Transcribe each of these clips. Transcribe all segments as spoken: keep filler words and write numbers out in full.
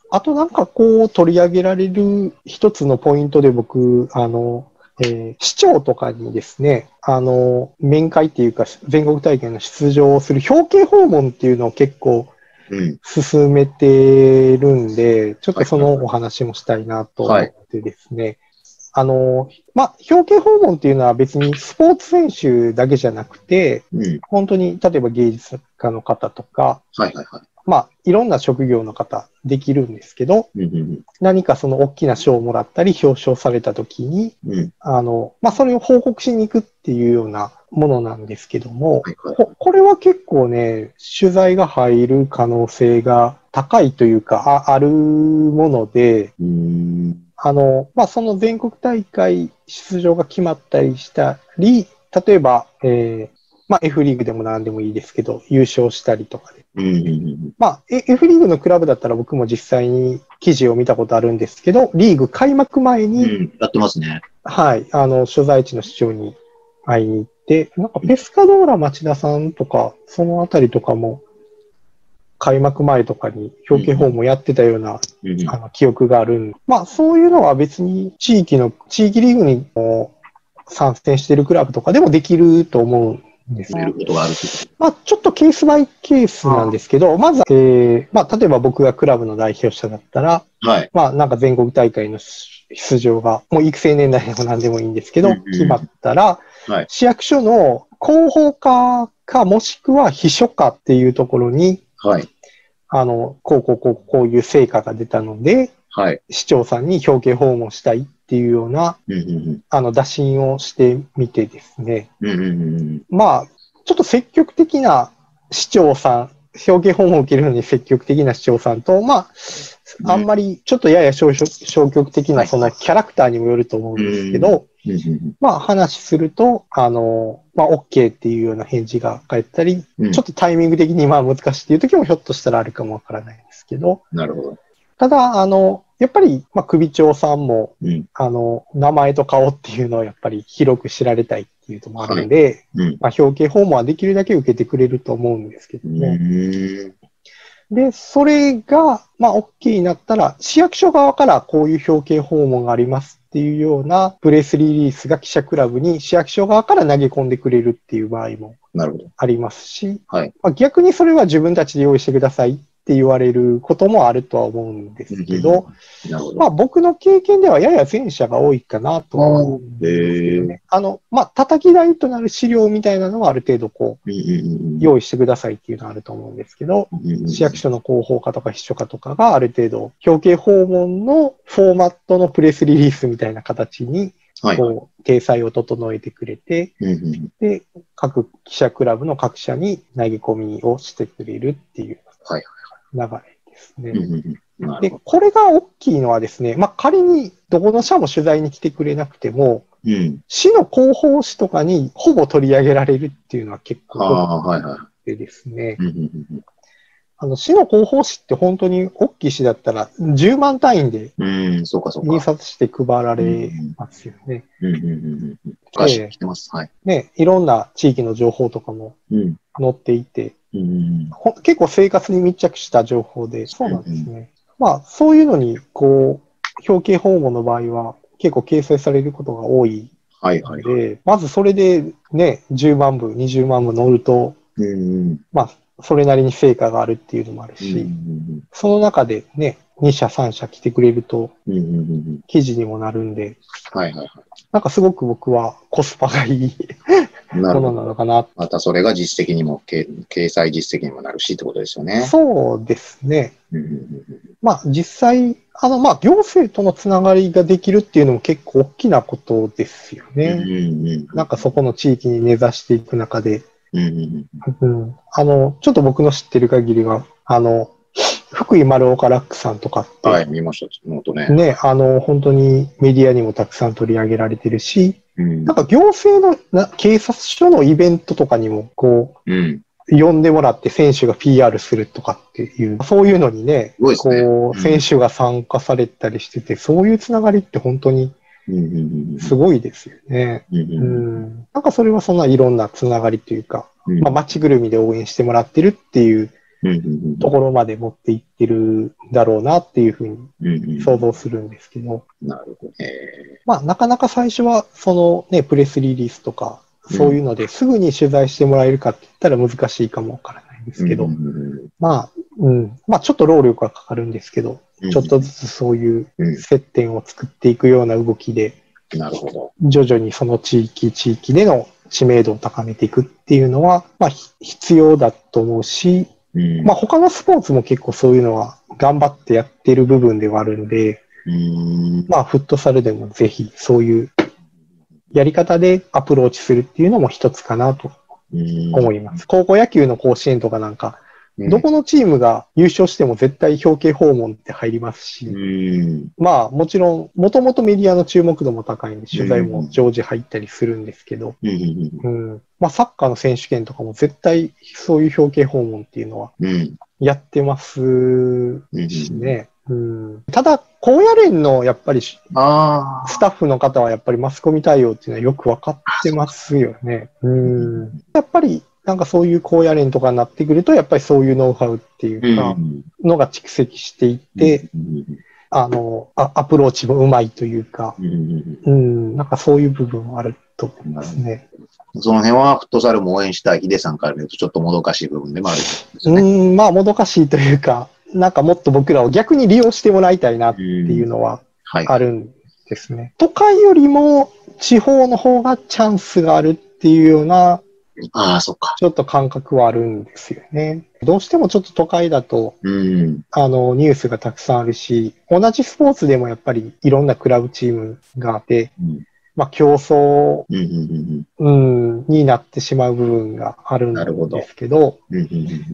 あとなんかこう取り上げられる一つのポイントで僕、あの、えー市長とかにですね、あの、面会っていうか全国大会の出場をする表敬訪問っていうのを結構うん。 進めてるんで、ちょっとそのはいはいはい。 お話もしたいなとはい。 思ってですね。あの、まあ、表敬訪問っていうのは別にスポーツ選手だけじゃなくて、 うん。 本当に例えば芸術家の方とか、 はいはいはい。 まあ、いろんな職業の方できるんですけど、 うんうん何かその大きな賞をもらったり表彰された時に、 うん。うん。 あの、まあ、それを報告しに行くっていうようなものなんですけども、 はいはいこ、これは結構ね、取材が入る可能性が高いというか、あ、あるもので、 うーん。 あの、まあ、その全国大会出場が決まったりしたり、例えば、えーまあ、F リーグでも何でもいいですけど、優勝したりとかで。 うんうんうんまあ、え F リーグのクラブだったら僕も実際に記事を見たことあるんですけど、リーグ開幕前うん。うに、 ん。やってますね。 はい、あの、所在地の市長に会いに行って、なんかうん。 ペスカドーラ町田さんとか、そのあたりとかも、開幕前とかにうん表敬訪問やってたような、 うんうん。 あの、記憶があるん。まあ、そういうのは別に地域の、地域リーグにも参戦してるクラブとかでもできると思うんですよ。 やることがあるってこまあ、ちょっとケースバイケースなんですけど、まずは、えー、まあ、例えば僕がクラブの代表者だったら、 と。はい。 まあ、なんか全国大会の出場が、もう育成年代でも何でもいいんですけど、 うんうん決まったら、 はい。 市役所の広報課か、もしくは秘書課っていうところに、 はい。 あの、こうこうこう、こういう成果が出たので、 はい。 市長さんに表敬訪問したいっていうような、 うんうんあの、打診をしてみてですね。 うん。うんうんうんうん。 まあ、ちょっと積極的な市長さん、表敬訪問を受けるのに積極的な市長さんと、まあ、あんまりちょっとやや消消極的なそんなキャラクターにもよると思うんですけど、 うんうんうんまあ話すると、あの、まあ OK っていうような返事が返ったり、 うん。 ちょっとタイミング的にまあ難しいっていう時もひょっとしたらあるかもわからないですけど、 なるほど。 ただ、あの、やっぱり、まあ首長さんも、 うん。 あの、名前と顔っていうのをやっぱり広く知られたいっていうのもあるはい。 んで、 うん。 まあ表敬訪問はできるだけ受けてくれると思うんですけうども、 ーん。 で、それが、まあ、OK になったら、市役所側からこういう表敬訪問がありますっていうようなプレスリリースが記者クラブに市役所側から投げ込んでくれるっていう場合もなるほど。 ありますし、 はい。 まあ、逆にそれは自分たちで用意してくださいって言われることもあるとは思うんですけど、 なるほど。 まあ僕の経験ではやや前者が多いかなとは思うんですけどね。あの、まあ叩き台となる資料みたいなのはある程度こう、 うんうんうん。 用意してくださいっていうのはあると思うんですけど、 うんうんうん。 市役所の広報課とか秘書課とかがある程度、表敬訪問のフォーマットのプレスリリースみたいな形に、 はい。 こう、掲載を整えてくれて、 うんうんで、各記者クラブの各社に投げ込みをしてくれるっていうはい。 流れですね。 うんうんうん。なるで、 ほど。 これが大きいのはですね、まあ、仮にどこの社も取材に来てくれなくても、 うん。 市の広報誌とかにほぼ取り上げられるっていうのは結構ああ、はいは多くてですね、 い。うんうんうんあの、市の広報誌って本当に大きい市だったらじゅうまん単位でうん。うん、そうかそう印か。 刷して配られますよね。 うんうんうんうん。昔来てます。はい。 ね、いろんな地域の情報とかもうん。 載っていて、 うんうんほ結構生活に密着した情報で、そうなんですね。まあ、そういうのに、こう、表敬訪問の場合は結構掲載されることが多いはいはいはい。 ので、まずそれでね、じゅうまんぶ、にじゅうまんぶ載ると、 うんうんまあ、それなりに成果があるっていうのもあるうんうし、 んその中でね、に社さん社来てくれるとうんうんうんうん。 記事にもなるんで、 はいはいはなんかすごく僕はコスパがいいい。なるものほど。 なのかな。 またそれが実績にも、け掲載実績にもなるしってことですよね。 そうですね。 うんうんうんまあ実際、あのまあ行政とのつながりができるっていうのも結構大きなことですようんうんね。 うんうん。 なんかそこの地域に根ざしていく中で。 うんうんうん。あの、ちょっと僕の知ってる限りは、あの、福井丸岡ラックさんとかっうん。はい、 て、 見ました。ノートね。 ね、あの、本当にメディアにもたくさん取り上げられてるし、 うんなんか行政のな警察署のイベントとかにも、こうん。 う、呼んでもらって選手が ピーアール するとかっていう、そういうのにね、 すごいですねこう、 うん選手が参加されたりしてて、そういうつながりって本当にうんうんうんうん。 すごいですよね。 うんううんん。なんかそれはそんないろんなつながりというか、 うん。 まあ、街ぐるみで応援してもらってるっていうところまで持っていってるんだろうなっていうふうに想像するんですけど。 なるほどね。 まあ、なかなか最初は、そのね、プレスリリースとか、そういうのですぐに取材してもらえるかって言ったら難しいかもわからないんですけど、うんうんうん、まあ、うん、まあちょっと労力がかかるんですけど、うん、ちょっとずつそういう接点を作っていくような動きで、 なるほど。 徐々にその地域、地域での知名度を高めていくっていうのは、まあ必要だと思うし、うん、まあ他のスポーツも結構そういうのは頑張ってやってる部分ではあるんで、うん、まあフットサルでもぜひそういうやり方でアプローチするっていうのも一つかなと思います。高校野球の甲子園とかなんか、どこのチームが優勝しても絶対表敬訪問って入りますし、まあもちろん、もともとメディアの注目度も高いんで、取材も常時入ったりするんですけど、うんまあサッカーの選手権とかも絶対そういう表敬訪問っていうのはやってますしね。うん、ただ、高野連のやっぱりスタッフの方はやっぱりマスコミ対応っていうのはよくわかってますよね。うん、やっぱりなんかそういう高野連とかになってくると、やっぱりそういうノウハウっていうか、のが蓄積していって、あの、あアプローチもうまいというか、うん、なんかそういう部分はあると思いますね。 その辺はフットサルも応援したいヒデさんから見るとちょっともどかしい部分でもあるんですね。 うん、まあもどかしいというか、なんかもっと僕らを逆に利用してもらいたいなっていうのはあるんですね。はい、都会よりも地方の方がチャンスがあるっていうような、 ああ、そっか。 ちょっと感覚はあるんですよね。どうしてもちょっと都会だと、 うん、あの、ニュースがたくさんあるし、同じスポーツでもやっぱりいろんなクラブチームがあって、うんまあ競争、うんうんうんうん、になってしまう部分があるんですけど、どうんうんうん、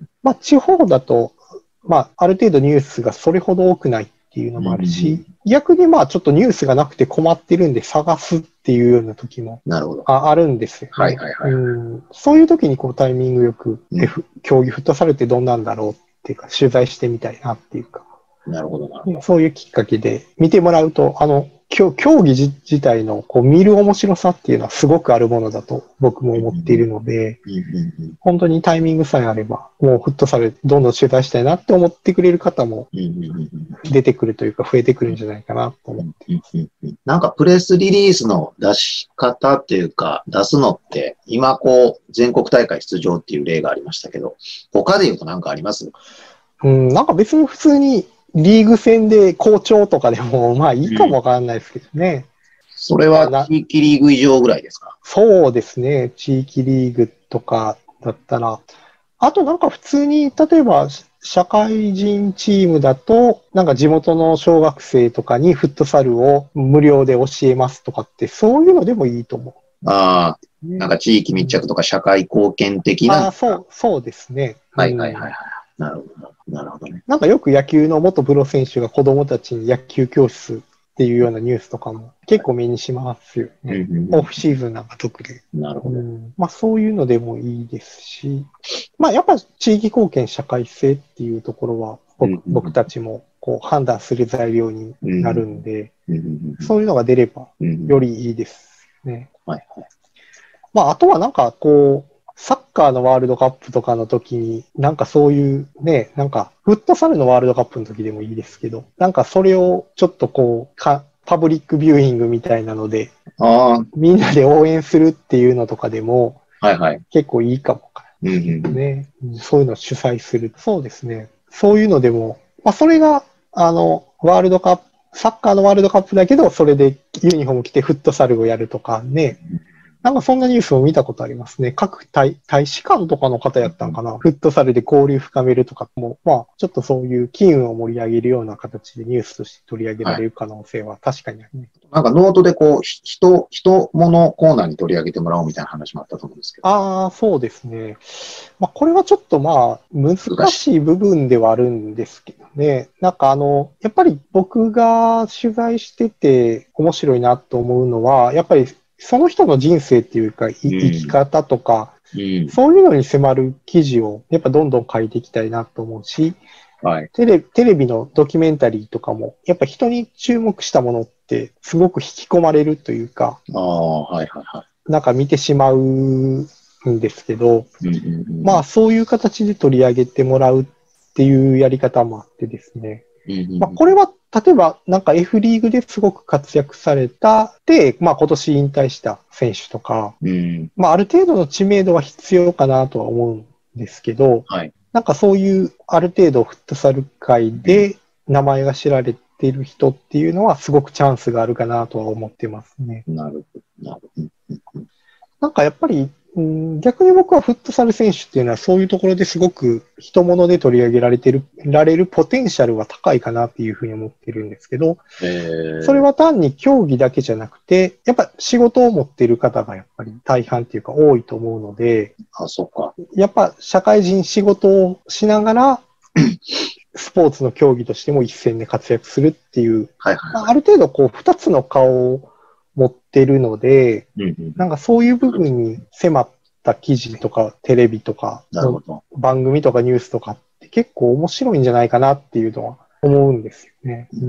まあ地方だと、まあある程度ニュースがそれほど多くないっていうのもあるし、うんうんうん、逆にまあちょっとニュースがなくて困ってるんで探すっていうような時も あ, あるんですよね、 はいはいはいうん。そういう時にこうタイミングよく、うん、競技フットサルってどんなんだろうっていうか取材してみたいなっていうか。 なるほどなるほど。 そういうきっかけで見てもらうと、あの、競技自体のこう見る面白さっていうのはすごくあるものだと僕も思っているので、本当にタイミングさえあれば、もうフットサルどんどん取材したいなって思ってくれる方も出てくるというか増えてくるんじゃないかなと思っています。 なんかプレスリリースの出し方っていうか、出すのって今こう全国大会出場っていう例がありましたけど、他で言うと何かあります？ うん、なんか別に普通にリーグ戦で好調とかでも、まあいいかもわかんないですけどね。うん、 それは地域リーグ以上ぐらいですか？ そうですね。地域リーグとかだったら。あとなんか普通に、例えば社会人チームだと、なんか地元の小学生とかにフットサルを無料で教えますとかって、そういうのでもいいと思う。ああ、ね、なんか地域密着とか社会貢献的な。 ああ、そう、そうですね。 はいはいはいはい。なるほど。なるほどね。 なんかよく野球の元プロ選手が子供たちに野球教室っていうようなニュースとかも結構目にしますよね。うんうんうん、オフシーズンなんか特に。 なるほど、 うん。まあそういうのでもいいですし、まあやっぱ地域貢献社会性っていうところは 僕,、うんうん、僕たちもこう判断する材料になるんで、うんうんうんうん、そういうのが出ればよりいいですね。 うんはいはい、 まああとはなんかこう、サッカーのワールドカップとかの時に、なんかそういうね、なんか、フットサルのワールドカップの時でもいいですけど、なんかそれをちょっとこう、かパブリックビューイングみたいなので、 あみんなで応援するっていうのとかでも、 はいはい、 結構いいかもかな、ねうんうん。そういうのを主催する。そうですね。そういうのでも、まあそれが、あの、ワールドカップ、サッカーのワールドカップだけど、それでユニフォーム着てフットサルをやるとかね、なんかそんなニュースも見たことありますね。各 大, 大使館とかの方やったんかな。フットサルで交流深めるとかも、まあ、ちょっとそういう機運を盛り上げるような形でニュースとして取り上げられる可能性は確かにあるね。 はい、なんかノートでこう、人、人物コーナーに取り上げてもらおうみたいな話もあったと思うんですけど。 ああ、そうですね。まあ、これはちょっとまあ、難しい部分ではあるんですけどね。なんかあの、やっぱり僕が取材してて面白いなと思うのは、やっぱりその人の人生っていうか、生き方とか、うん、そういうのに迫る記事をやっぱどんどん書いていきたいなと思うし、はい、テレ、テレビのドキュメンタリーとかも、やっぱ人に注目したものってすごく引き込まれるというか、 あ、はいはいはい、 なんか見てしまうんですけど、 うんうんうん、 まあそういう形で取り上げてもらうっていうやり方もあってですね。 うんうんうん、 まあこれは例えばなんか F リーグですごく活躍されたで、まあ今年引退した選手とか、 うん、 まあある程度の知名度は必要かなとは思うんですけど、 はい。 なんかそういうある程度フットサル界で名前が知られている人っていうのはすごくチャンスがあるかなとは思ってますね。 なるほど。なるほど。うんうん、 なんかやっぱり、うん、逆に僕はフットサル選手っていうのはそういうところですごく人物で取り上げられてる、られるポテンシャルは高いかなっていうふうに思ってるんですけど、 えー、 それは単に競技だけじゃなくて、やっぱ仕事を持っている方がやっぱり大半っていうか多いと思うので、 あ、そっか。 やっぱ社会人仕事をしながら、スポーツの競技としても一戦で活躍するっていう、 はいはいはい。 まあ、ある程度こう二つの顔を持ってるので、 うんうん、 なんかそういう部分に迫った記事とかテレビとかの番組とかニュースとかって結構面白いんじゃないかなっていうのは思うんですよね。うん、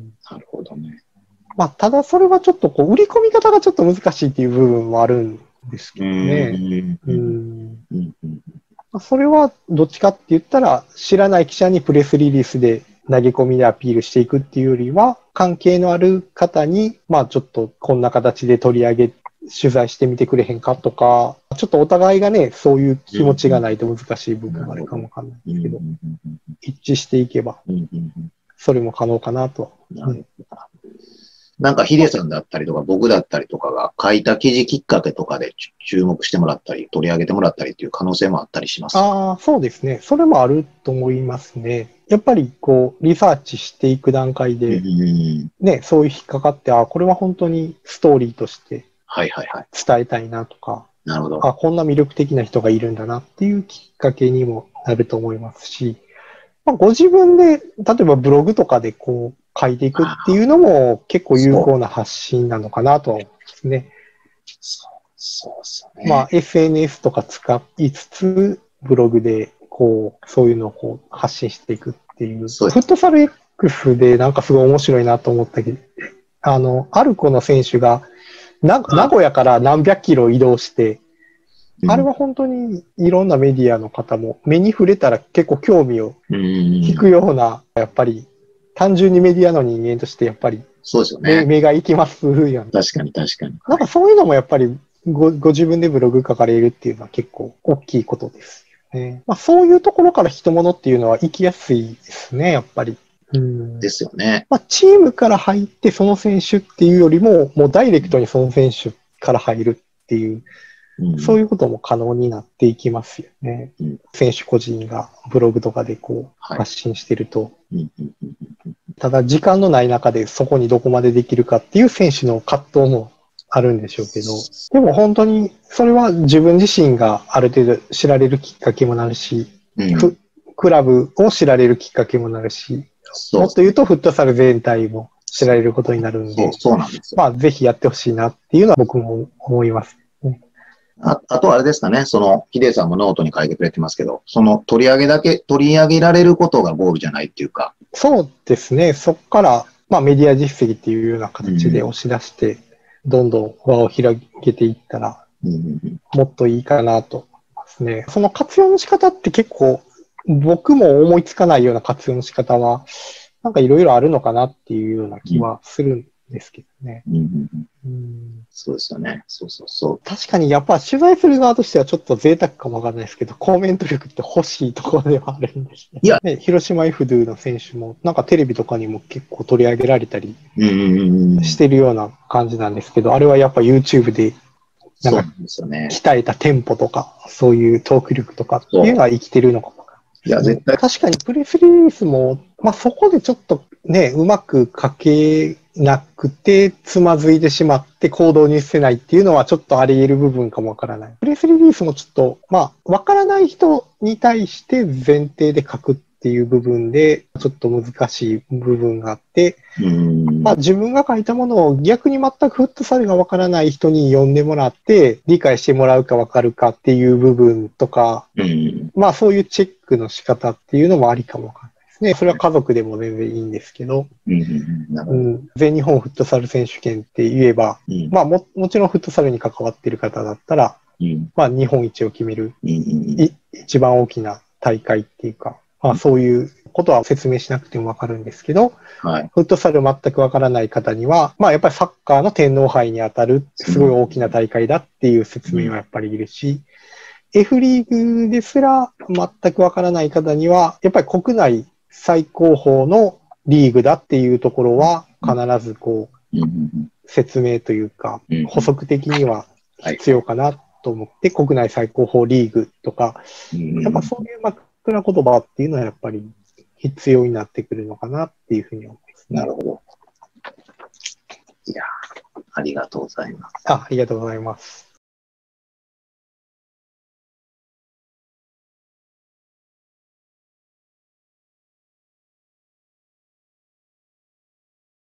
なるほどね。 まあ、ただそれはちょっとこう売り込み方がちょっと難しいっていう部分もあるんですけどね。 うんうんうんうんうん、 それはどっちかって言ったら、知らない記者にプレスリリースで投げ込みでアピールしていくっていうよりは、関係のある方に、まあちょっとこんな形で取り上げ、取材してみてくれへんかとか、ちょっとお互いがね、そういう気持ちがないと難しい部分があるかもわかんないですけど、一致していけば、それも可能かなとは。うん、 なんかヒデさんだったりとか僕だったりとかが書いた記事きっかけとかで注目してもらったり取り上げてもらったりっていう可能性もあったりしますか？ ああ、そうですね。それもあると思いますね。やっぱりこう、リサーチしていく段階で、ね、そういう引っかかって、ああ、これは本当にストーリーとしてはいはいはい。 伝えたいなとか、 なるほど。 あ、こんな魅力的な人がいるんだなっていうきっかけにもなると思いますし、まあ、ご自分で、例えばブログとかでこう書いていくっていうのも結構有効な発信なのかなとは思いますね。 そう、そうですよね。 まあ エスエヌエス とか使いつつ、ブログでこう、そういうのをこう発信していくっていう。フットサル X でなんかすごい面白いなと思ったけど、あの、アルコの選手がな名古屋から何百キロ移動して、あれは本当にいろんなメディアの方も目に触れたら結構興味を引くような、やっぱり単純にメディアの人間としてやっぱりそうですよね。 目が行きますよね。 確かに確かに。 なんかそういうのもやっぱりごご自分でブログ書かれるっていうのは結構大きいことですよね。まあそういうところから人物っていうのは行きやすいですね、やっぱり。うん、 ですよね。 まあチームから入ってその選手っていうよりも、もうダイレクトにその選手から入るっていう、うん、そういうことも可能になっていきますよね。うん、選手個人がブログとかでこう発信してると。ただ時間のない中でそこにどこまでできるかっていう選手の葛藤もあるんでしょうけど、でも本当にそれは自分自身がある程度知られるきっかけもなるし、うん、クラブを知られるきっかけもなるし、もっと言うとフットサル全体も知られることになるんで、 そう、そうなんですよ。 まあぜひやってほしいなっていうのは僕も思います。 あ, あとあれですかね、その、ヒデさんもノートに書いてくれてますけど、その取り上げだけ、取り上げられることがゴールじゃないっていうか。 そうですね。そこから、まあメディア実績っていうような形で押し出して、どんどん輪を広げていったら、もっといいかなと思いますね。その活用の仕方って結構、僕も思いつかないような活用の仕方は、なんかいろいろあるのかなっていうような気はするんですけどね。うんうんうん、そうですよね。そうそうそう。 確かにやっぱ取材する側としてはちょっと贅沢かもわからないですけど、コメント力って欲しいところではあるんですね。いや、ね、広島 エフドゥ の選手もなんかテレビとかにも結構取り上げられたりしてるような感じなんですけど、あれはやっぱ YouTube でなんか鍛えたテンポとか、そういうトーク力とかっていうのは生きてるのかも。いや、絶対。確かにプレスリリースも、まあそこでちょっとね、うまく書けなくて、つまずいてしまって行動に移せないっていうのはちょっとあり得る部分かもわからない。プレスリリースもちょっと、まあ、わからない人に対して前提で書くっていう部分で、ちょっと難しい部分があって、うんまあ自分が書いたものを逆に全くフットサルがわからない人に読んでもらって、理解してもらうかわかるかっていう部分とか、うんまあそういうチェックの仕方っていうのもありかもわかんないですね。それは家族でも全然いいんですけど、うんうん、全日本フットサル選手権って言えば、うん、まあも、もちろんフットサルに関わっている方だったら、 うん。 まあ日本一を決める、 うん。 い一番大きな大会っていうか、まあそういうことは説明しなくてもわかるんですけど、 はい。 フットサル全くわからない方には、まあやっぱりサッカーの天皇杯にあたるすごい大きな大会だっていう説明はやっぱりいるし、F リーグですら全くわからない方には、やっぱり国内最高峰のリーグだっていうところは必ずこう、 うん。 説明というかうん、 補足的にははい。 必要かなと思って、国内最高峰リーグとか、 うん。 やっぱそういう枕言葉っていうのはやっぱり必要になってくるのかなっていうふうに思いますね。 なるほど。いや、ありがとうございます。 あ、ありがとうございます。